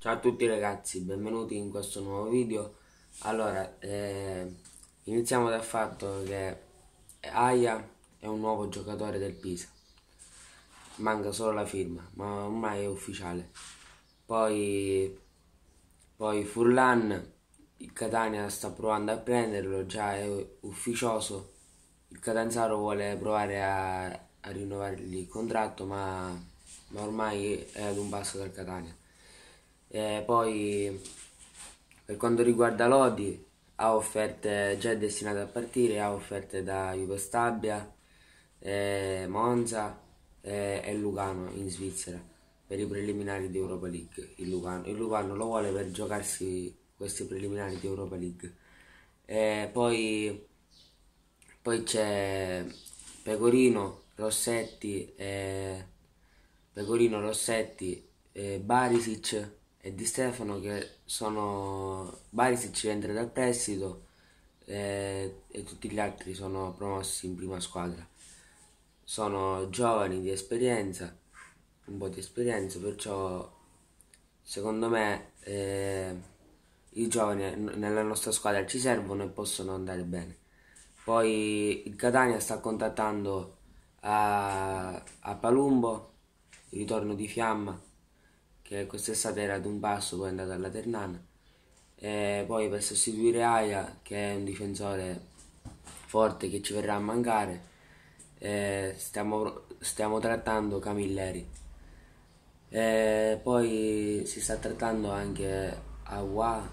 Ciao a tutti ragazzi, benvenuti in questo nuovo video. Allora, iniziamo dal fatto che Aya è un nuovo giocatore del Pisa, manca solo la firma, ma ormai è ufficiale. Poi, poi Furlan, il Catania sta provando a prenderlo, già è ufficioso. Il Catanzaro vuole provare a rinnovargli il contratto, ma ormai è ad un passo dal Catania. Poi per quanto riguarda Lodi, ha offerte già destinate a partire, ha offerte da Jugoslavia, Monza e Lugano in Svizzera per i preliminari di Europa League. Il Lugano lo vuole per giocarsi questi preliminari di Europa League. Poi c'è Pecorino, Rossetti, Barisic e Di Stefano che sono. Barisic entra dal prestito e tutti gli altri sono promossi in prima squadra. Sono giovani di esperienza, un po' di esperienza, perciò secondo me i giovani nella nostra squadra ci servono e possono andare bene. Poi il Catania sta contattando a Palumbo, il ritorno di Fiamma, che quest'estate era ad un passo, poi è andato alla Ternana. E poi per sostituire Aia, che è un difensore forte che ci verrà a mancare, stiamo trattando Camilleri. Poi si sta trattando anche Awa,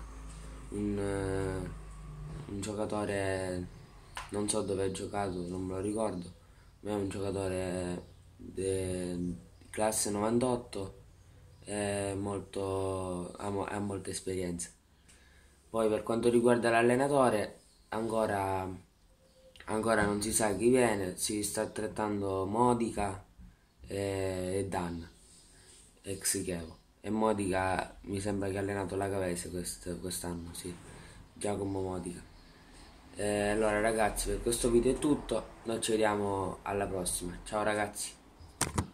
un giocatore, non so dove ha giocato, non me lo ricordo, ma è un giocatore di classe 98, ha molta esperienza. Poi per quanto riguarda l'allenatore, ancora non si sa chi viene, si sta trattando Modica e Dan, ex Chievo. E Modica mi sembra che ha allenato la Cavese quest'anno, sì, Giacomo Modica. Allora ragazzi, per questo video è tutto, noi ci vediamo alla prossima, ciao ragazzi.